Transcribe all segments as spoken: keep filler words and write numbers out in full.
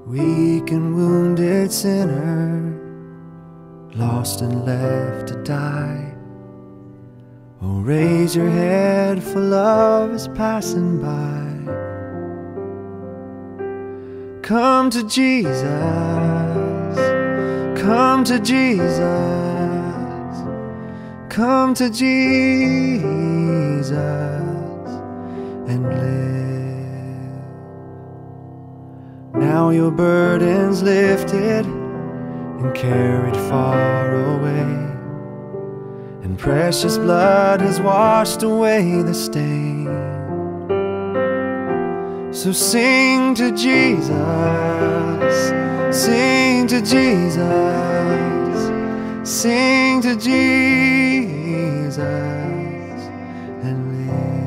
weak and wounded sinner, lost and left to die. Oh, raise your head, for love is passing by. Come to Jesus, come to Jesus, come to Jesus and live. Now your burden's lifted and carried far away, and precious blood has washed away the stain. So sing to Jesus, sing to Jesus, sing to Jesus and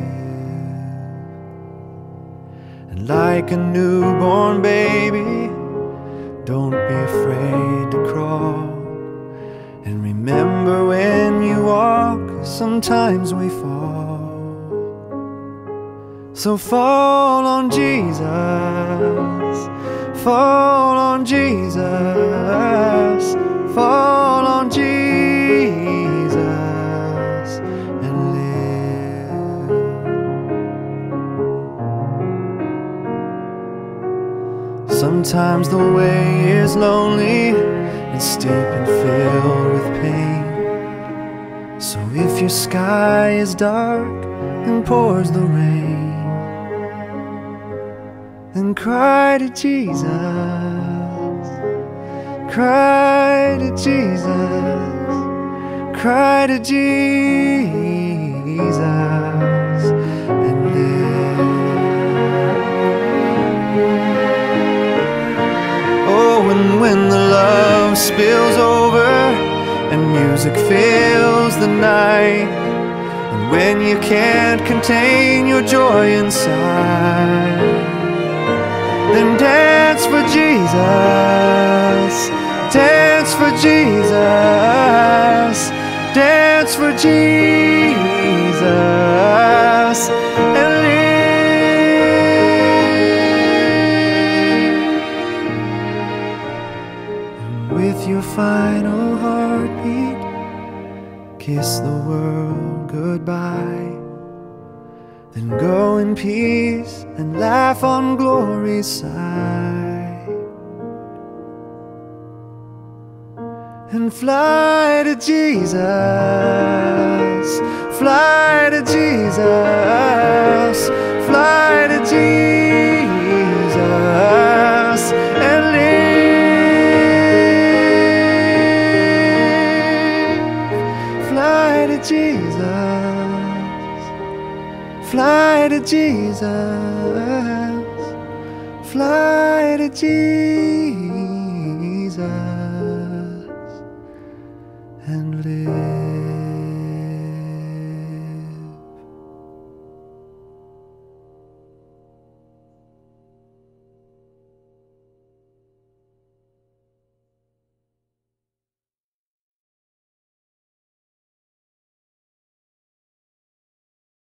live. And like a newborn baby, don't be afraid to crawl. And remember, when you walk, sometimes we fall. So fall on Jesus, fall on Jesus, fall on Jesus and live. Sometimes the way is lonely and steep and filled with pain. So if your sky is dark and pours the rain, then cry to Jesus, cry to Jesus, cry to Jesus and live. Oh, and when the love spills over and music fills the night, and when you can't contain your joy inside, then dance for Jesus, dance for Jesus, dance for Jesus and live. And with your final heartbeat, kiss the world goodbye. Then go in peace and laugh on glory's side, and fly to Jesus, fly to Jesus, fly to Jesus and live. Fly to Jesus, fly to Jesus, fly to Jesus.